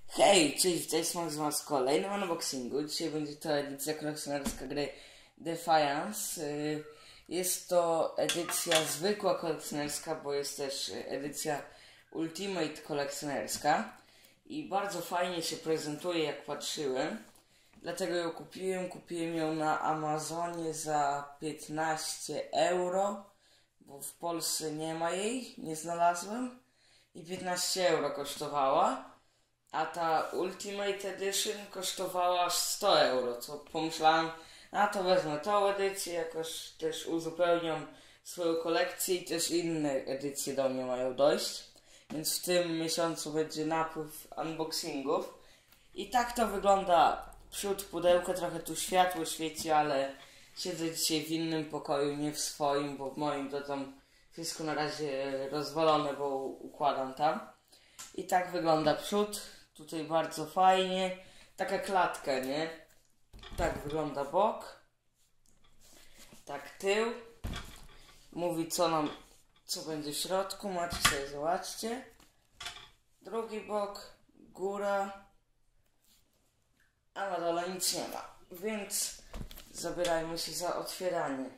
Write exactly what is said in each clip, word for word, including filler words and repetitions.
Hej, cześć, cześć, mam z was w kolejnym unboxingu. Dzisiaj będzie to edycja kolekcjonerska gry Defiance. Jest to edycja zwykła kolekcjonerska, bo jest też edycja Ultimate kolekcjonerska. I bardzo fajnie się prezentuje, jak patrzyłem. Dlatego ją kupiłem. Kupiłem ją na Amazonie za piętnaście euro, bo w Polsce nie ma jej, nie znalazłem. I piętnaście euro kosztowała. A ta Ultimate Edition kosztowała aż sto euro, co pomyślałem, a to wezmę tą edycję, jakoś też uzupełniam swoją kolekcję i też inne edycje do mnie mają dojść. Więc w tym miesiącu będzie napływ unboxingów. I tak to wygląda przód pudełka, trochę tu światło świeci, ale siedzę dzisiaj w innym pokoju, nie w swoim, bo w moim to tam wszystko na razie rozwalone, bo układam tam. I tak wygląda przód. Tutaj bardzo fajnie. Taka klatka, nie? Tak wygląda bok. Tak tył. Mówi co nam, co będzie w środku. Macie sobie, zobaczcie. Drugi bok, góra. A na dole nic nie ma. Więc zabierajmy się za otwieranie.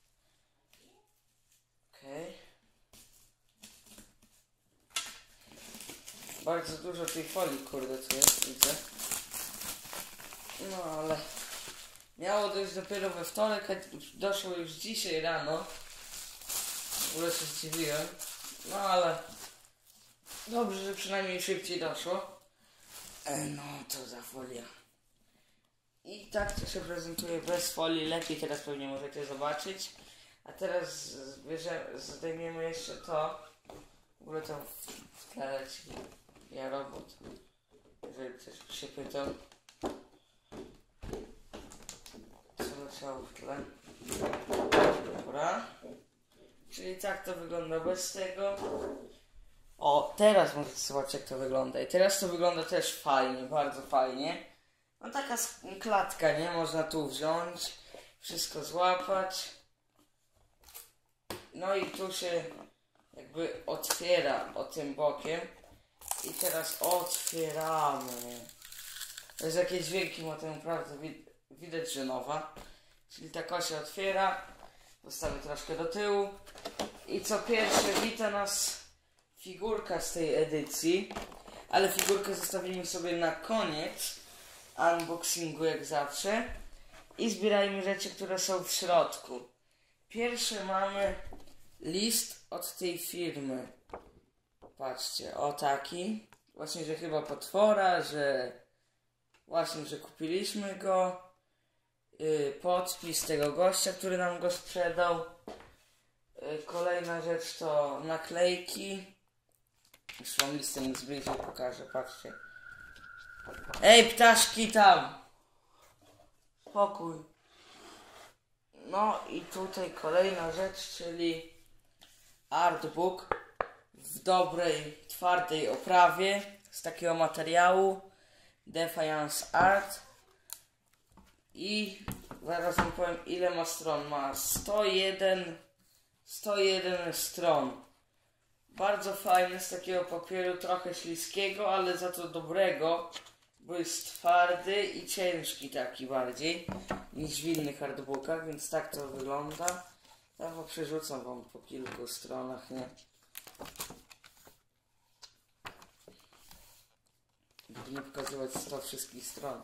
Okej. Okay. Bardzo dużo tej folii, kurde, tu jest, widzę. No ale miało dojść dopiero we wtorek, a doszło już dzisiaj rano. W ogóle się zdziwiłem. No ale dobrze, że przynajmniej szybciej doszło. E, no to za folia. I tak to się prezentuje bez folii. Lepiej teraz pewnie możecie zobaczyć. A teraz zbierze, zdejmiemy jeszcze to. W ogóle tam w tle leci. Ja robot, jeżeli ktoś się pytał, co leciało w tle. Dobra. Czyli tak to wygląda bez tego. O, teraz możecie zobaczyć, jak to wygląda. I teraz to wygląda też fajnie, bardzo fajnie. No taka klatka, nie? Można tu wziąć, wszystko złapać. No i tu się jakby otwiera o tym bokiem. I teraz otwieramy. To jest jakieś dźwięki, ma to naprawdę wid widać, że nowa. Czyli taka się otwiera. Zostawię troszkę do tyłu. I co pierwsze wita nas figurka z tej edycji. Ale figurkę zostawimy sobie na koniec unboxingu, jak zawsze. I zbierajmy rzeczy, które są w środku. Pierwsze mamy list od tej firmy. Patrzcie, o taki. Właśnie, że chyba potwora, że właśnie, że kupiliśmy go. Yy, podpis tego gościa, który nam go sprzedał. Yy, kolejna rzecz to naklejki. Już wam listem z bliżej pokażę, patrzcie. Ej, ptaszki tam! Spokój. No i tutaj kolejna rzecz, czyli artbook. W dobrej, twardej oprawie z takiego materiału Defiance Art. I zaraz wam powiem, ile ma stron. Ma sto jeden stron. Bardzo fajny, z takiego papieru, trochę śliskiego, ale za to dobrego, bo jest twardy i ciężki taki bardziej niż w innych artbookach, więc tak to wygląda. Ja go przerzucam wam po kilku stronach, nie? Nie pokazywać sto wszystkich stron.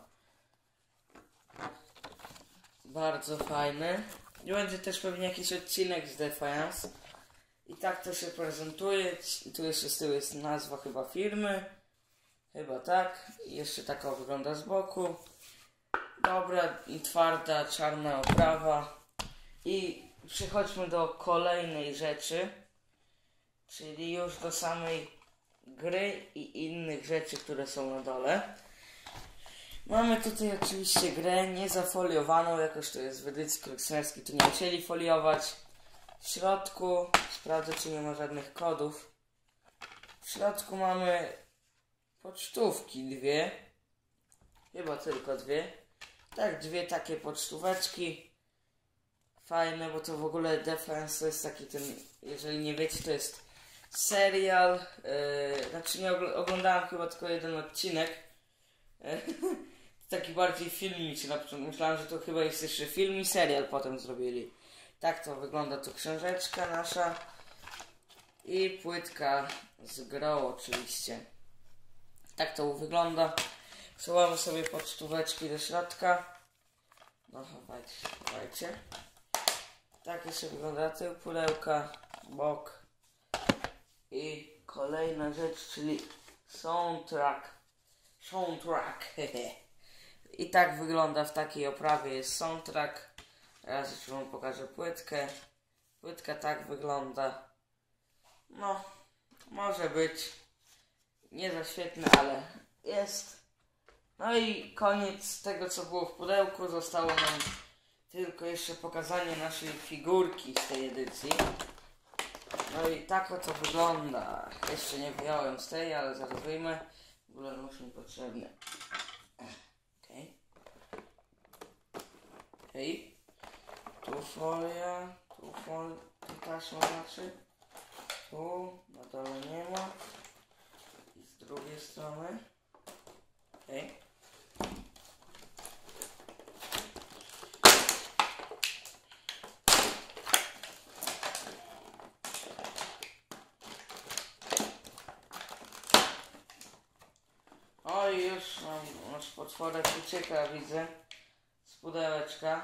Bardzo fajny. I będzie też pewnie jakiś odcinek z Defiance. I tak to się prezentuje. I tu jeszcze z tyłu jest nazwa chyba firmy. Chyba tak. I jeszcze taka wygląda z boku. Dobra i twarda, czarna oprawa. I przechodźmy do kolejnej rzeczy. Czyli już do samej gry i innych rzeczy, które są na dole. Mamy tutaj oczywiście grę niezafoliowaną, jakoś to jest w edycji kolekcjonerskiej, tu nie musieli foliować. W środku, sprawdzę, czy nie ma żadnych kodów. W środku mamy pocztówki dwie. Chyba tylko dwie. Tak, dwie takie pocztóweczki. Fajne, bo to w ogóle Defiance to jest taki ten, jeżeli nie wiecie, to jest serial, yy, znaczy nie ogl oglądałem chyba tylko jeden odcinek, Taki bardziej filmiczny. Na początku myślałem, że to chyba jest jeszcze film i serial potem zrobili. Tak to wygląda tu książeczka nasza. I płytka z grą oczywiście. Tak to wygląda. Schowamy sobie pocztóweczki do środka. No chowajcie, chowajcie. Tak jeszcze wygląda tył pudełka, bok. I kolejna rzecz, czyli soundtrack. Soundtrack, hehe. I tak wygląda, w takiej oprawie jest soundtrack. Teraz jeszcze wam pokażę płytkę. Płytka tak wygląda. No, może być nie za świetne, ale jest. No i koniec tego, co było w pudełku. Zostało nam tylko jeszcze pokazanie naszej figurki z tej edycji. No i tak oto wygląda. Jeszcze nie wyjąłem z tej, ale zaraz wyjmę. W ogóle nóż mi potrzebny. Okej. Okay. Okej. Okay. Tu folia. Tu folia. Tu taśma znaczy. Tu. Na dole nie ma. I z drugiej strony. Okej. Okay. O i już nam nasz potworek ucieka, widzę, z pudełeczka.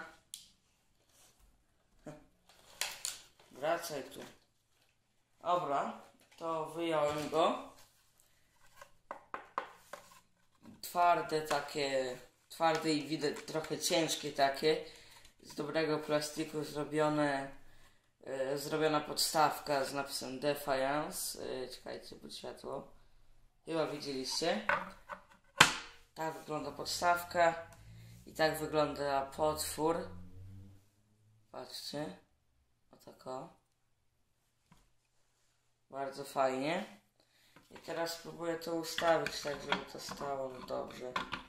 Wracaj tu. Dobra, to wyjąłem go. Twarde takie, twarde i widać trochę ciężkie takie. Z dobrego plastiku zrobione, e, zrobiona podstawka z napisem Defiance. E, czekajcie, pod światło. Chyba widzieliście. Tak wygląda podstawka i tak wygląda potwór. Patrzcie. O tako. Bardzo fajnie. I teraz spróbuję to ustawić tak, żeby to stało dobrze.